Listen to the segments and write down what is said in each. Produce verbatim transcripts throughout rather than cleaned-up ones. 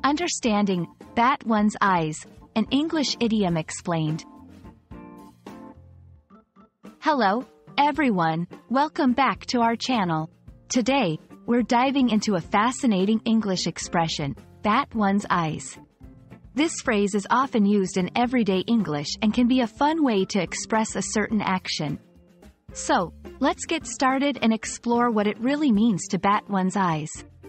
Understanding bat one's eyes, an English idiom explained. Hello, everyone, welcome back to our channel. Today, we're diving into a fascinating English expression, bat one's eyes. This phrase is often used in everyday English and can be a fun way to express a certain action. So, let's get started and explore what it really means to bat one's eyes.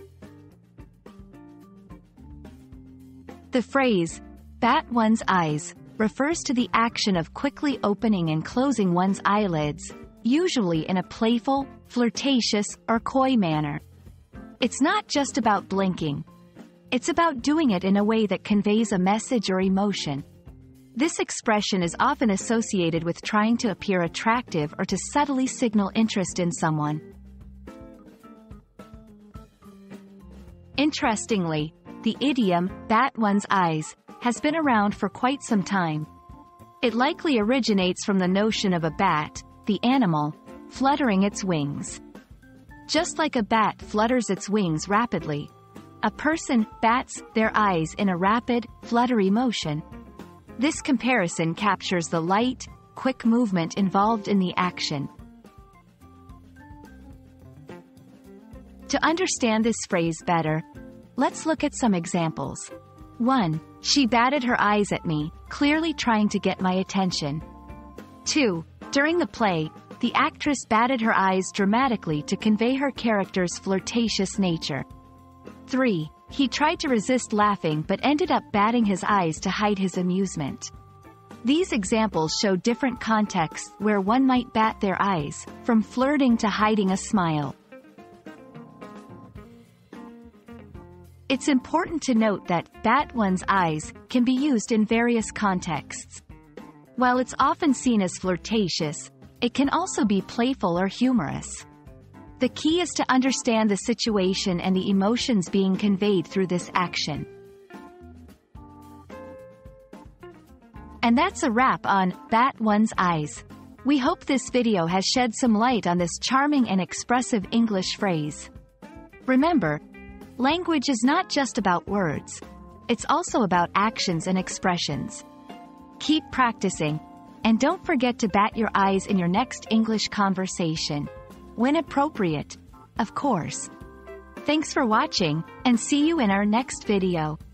The phrase, bat one's eyes, refers to the action of quickly opening and closing one's eyelids, usually in a playful, flirtatious, or coy manner. It's not just about blinking. It's about doing it in a way that conveys a message or emotion. This expression is often associated with trying to appear attractive or to subtly signal interest in someone. Interestingly, the idiom, bat one's eyes, has been around for quite some time. It likely originates from the notion of a bat, the animal, fluttering its wings. Just like a bat flutters its wings rapidly, a person bats their eyes in a rapid, fluttery motion. This comparison captures the light, quick movement involved in the action. To understand this phrase better, let's look at some examples. one. She batted her eyes at me, clearly trying to get my attention. two. During the play, the actress batted her eyes dramatically to convey her character's flirtatious nature. three. He tried to resist laughing but ended up batting his eyes to hide his amusement. These examples show different contexts where one might bat their eyes, from flirting to hiding a smile. It's important to note that bat one's eyes can be used in various contexts. While it's often seen as flirtatious, it can also be playful or humorous. The key is to understand the situation and the emotions being conveyed through this action. And that's a wrap on bat one's eyes. We hope this video has shed some light on this charming and expressive English phrase. Remember, language is not just about words. It's also about actions and expressions. Keep practicing, and don't forget to bat your eyes in your next English conversation. When appropriate, of course. Thanks for watching, and see you in our next video.